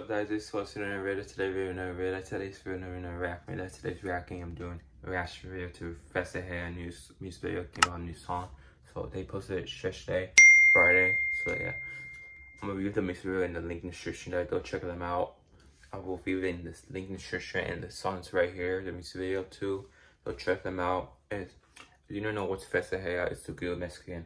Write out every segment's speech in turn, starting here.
guys, this was another video. Today's video, another video. Today's video, another reaction. Today's reacting, I'm doing a reaction video to Festa Hair music video, came out a new song. So they posted it yesterday, Friday. So yeah, I'm gonna leave the music video in the link in the description there. Go check them out. I will leave it in this link in the description and the songs right here, the music video too. Go check them out. And if you don't know what's Festa Hair, it's a good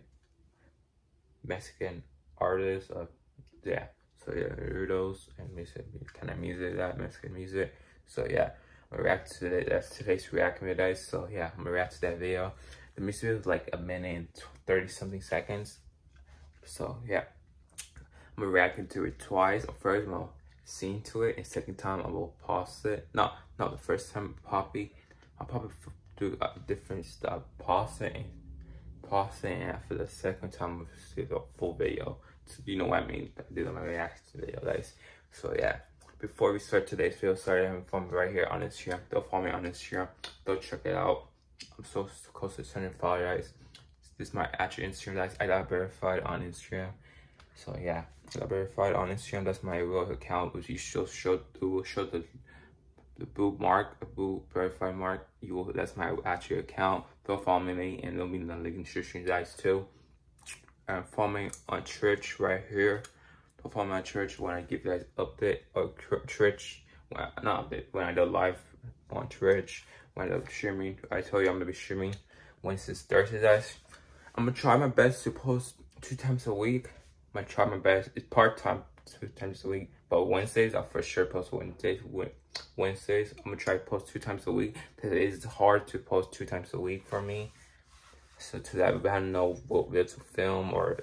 Mexican artist. Yeah. So yeah, those and music, kind of music, that Mexican music. So yeah, I'm gonna react to that. That's today's reaction video, guys. So yeah, I'm gonna react to that video. The music video is like a minute and 30 something seconds. So yeah, I'm gonna react to it twice. First, I'm gonna sing to it, and second time I will pause it. Not the first time, I'll probably do a different stuff. Pause it, and after the second time, we'll see the full video. So you know what I mean? I do my reaction video, guys. So yeah, before we start today's video, sorry, I'm filming right here on Instagram. Don't follow me on Instagram. Go check it out. I'm so close to 200 followers, guys. This is my actual Instagram, guys. I got verified on Instagram. So yeah, I got verified on Instagram. That's my real account, which you will show the blue mark, the blue verified mark. That's my actual account. Don't follow me, and it'll be in the link in the description, guys, too. And follow me on Twitch right here. Don't follow me on Twitch when I give you guys update or Twitch. Not update, when I do live on Twitch. When I do streaming, I tell you I'm gonna be streaming Wednesdays, Thursdays, guys. I'm gonna try my best to post 2 times a week. I'm gonna try my best. It's part-time 2 times a week, but Wednesdays I'll for sure post Wednesdays. I'm gonna try to post 2 times a week because it is hard to post 2 times a week for me. So to that, I don't know what video to film or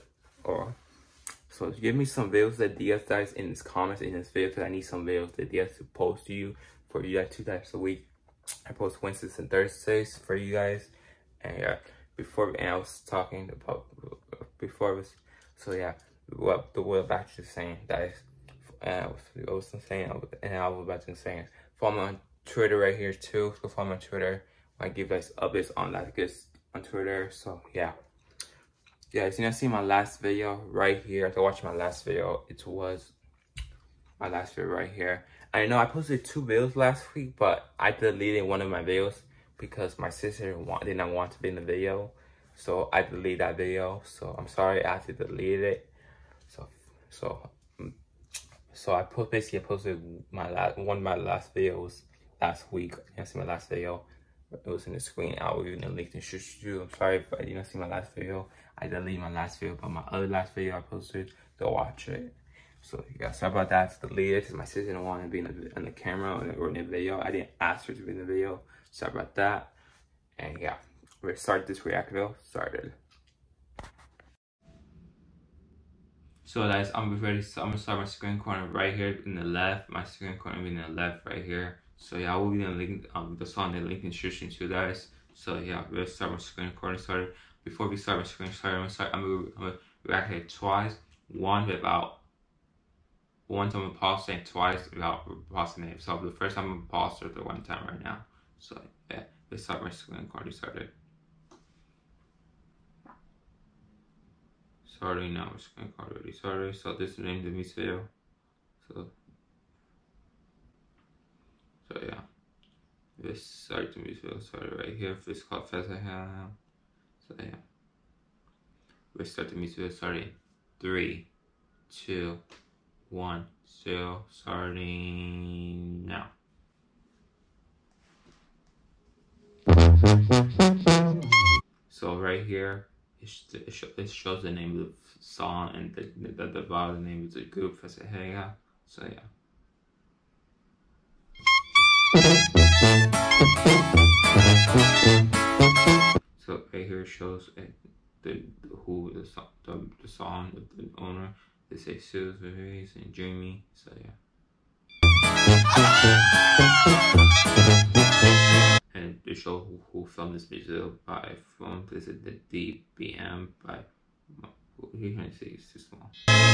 so give me some videos ideas, guys, in the comments in this video, because I need some videos ideas to post to you for you guys 2 times a week. I post Wednesdays and Thursdays for you guys. And yeah, I was talking about so yeah, what back to saying, guys. I was about to say, follow me on Twitter right here too. Go follow me on Twitter. I give guys updates on that on Twitter. So yeah, guys, you know, see my last video right here. After watching my last video, it was my last video right here. I know I posted 2 videos last week, but I deleted one of my videos because my sister did not want to be in the video, so I deleted that video. So I'm sorry, I had to delete it. So I posted one of my last videos last week. You know, see my last video. It was in the screen. I will even link to you. I'm sorry if I didn't see my last video. I deleted my last video, but my other last video I posted, go watch it. So yeah, sorry about that. It's deleted because my sister didn't want to be in the camera or in the video. I didn't ask her to be in the video. Sorry about that. And yeah, we're start this react video. Started. So guys, I'm gonna start my screen corner right here in the left. My screen corner will be in the left right here. So yeah, I will be in the link, the song, the link in the description too, guys. So yeah, we'll start my screen recording started. Before we start my screen started, I'm gonna react it twice. Once I'm gonna pause it, and twice without pausing it. So the first time I'm gonna pause it the one time right now. So yeah, let's start my screen recording started. Starting now, my screen record already started. So this is the name of the music video. So yeah, let's start the music video started right here. It's called Festa Hair. So yeah, let's start the music video starting. 3, 2, 1, 0, starting now. So right here, it shows the name of the song and the bottom name of the group, Festa Hair. So yeah. So right here shows the song, the owner. They say Suze and Jamie. So yeah. And they show who filmed this video by film. This is the DBM by. You can see it's too small.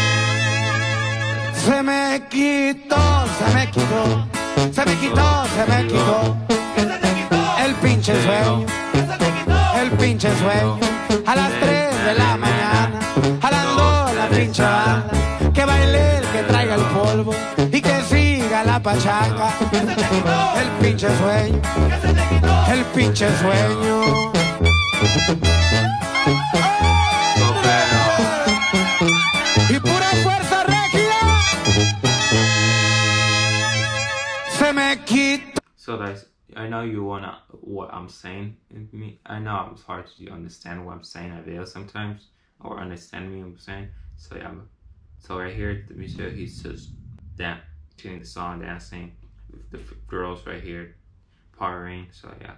Se me quitó, se me quitó, se me quitó, se me quitó. El pinche sueño, el pinche sueño. A las 3 de la mañana, jalando la pinche banda. Que baile el que traiga el polvo y que sí. pachanga. El pinche sueño, el pinche sueño. Y pura fuerza regia se me quita. So guys, I know you wanna what I'm saying. I know it's hard to understand what I'm saying at video sometimes, or understand me what I'm saying. So yeah, so right here, the music, he's just singing the song, dancing with the girls right here, partying. So yeah.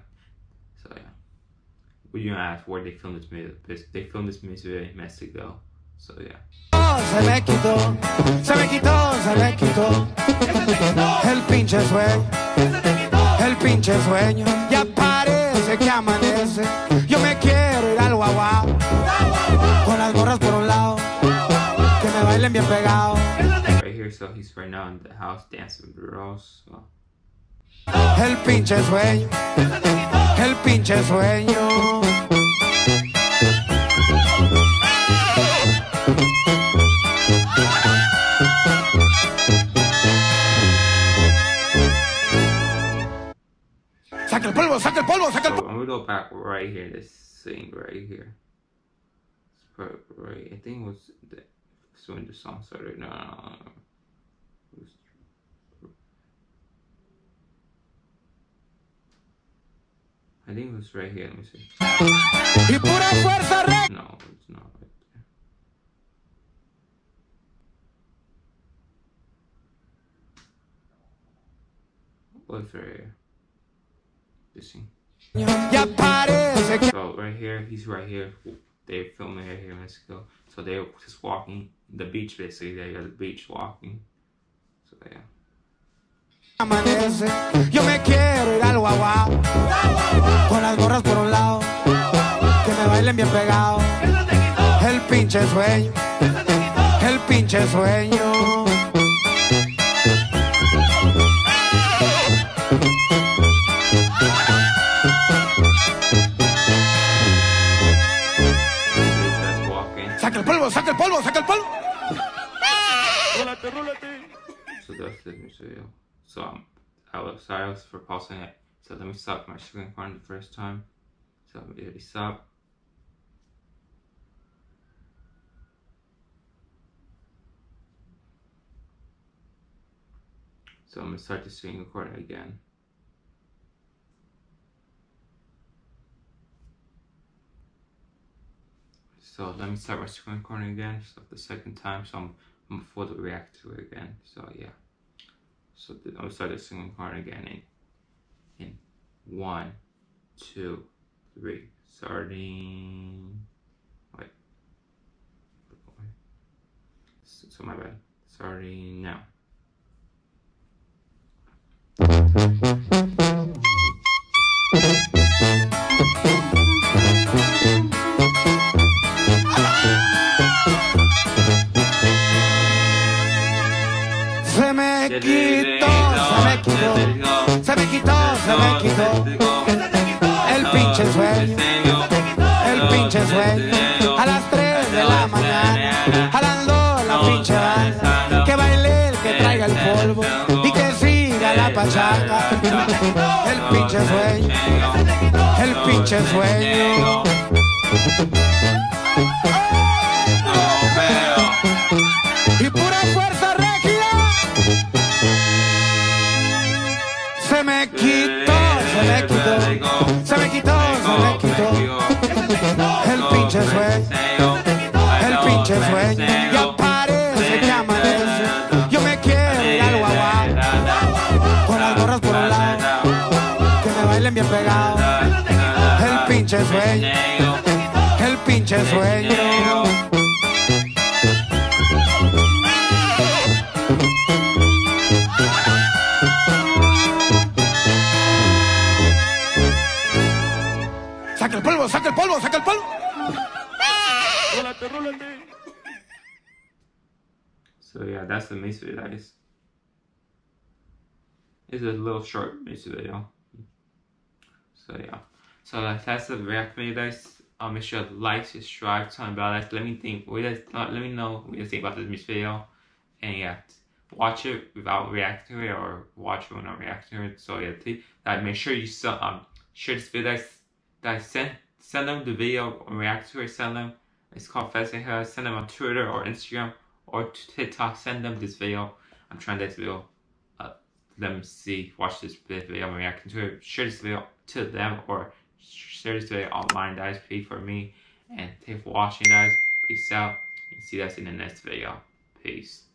Would you ask where they filmed this music? They filmed this music in Mexico. So yeah. Se me quitó, se me quitó, se me quitó. El pinche sueño, el pinche sueño. Ya parece que amanece. Yo me quiero ir al guau, con las gorras por un lado, que me bailen bien pegado. Right here, so he's right now in the house dancing with girls. So. El pinche sueño, el pinche sueño. Saca el polvo, saca el polvo, saca el polvo. I'm gonna go back right here, this thing right here. Right, I think it was when the song started. No. I think it was right here, let me see. Y pura fuerza regia. No, it's not right there. What's right here? This thing. Ya parece que. So right here, he's right here. They're filming right here in Mexico. So they're just walking the beach, basically. They're at the beach walking. So yeah. Amanece, yo me quiero ir al guau, con las gorras por un lado, que me bailen bien pegado. El pinche sueño, el pinche sueño. Saca el polvo, saca el polvo, saca el polvo. Rólate, rólate. So that's the video. So I was sorry for pausing it. So let me stop my screen recording the first time. So let me already stop. So I'm gonna start the screen recording again. So let me start my screen recording again. So the second time, so I'm fully react to it again. So yeah. So I'll start the screen recording again in 1, 2, 3. Starting. Wait. So my bad. Starting now. Se me quitó, se me quitó, se me quitó, se me quitó. El pinche sueño, el pinche sueño. A las 3 de la mañana, jalando la pinche banda. Que baile el que traiga el polvo y que siga la pachanga. El pinche sueño, el pinche sueño. Y pura fuerza regia se me quitó, se me quitó, se me quitó, se me quitó. El pinche sueño, el pinche sueño. Ya parece que amanece. Yo me quiero ir al guau, con las gorras por un lado, que me bailen bien pegado. El pinche sueño, el pinche sueño. Saca el polvo, saca el polvo, saca el polvo. Rólate, rólate. So yeah, that's the music video, guys. It's a little short music video. So yeah. So that's the react video, guys. Make sure to like, subscribe, turn on bell. Let me think. Let me know what you think about this music video. And yeah, watch it without reacting to it, or watch it when I'm reacting to it. So yeah, make sure you share this video that I send them the video and react to it. Send them. It's called Pheasant Hair. Send them on Twitter or Instagram or TikTok. Send them this video. I'm trying this video. Let them watch this video and reacting to it. Share this video to them, or share this video online, guys. Pay for me, and thank you for watching, guys. Peace out, and see you guys in the next video. Peace.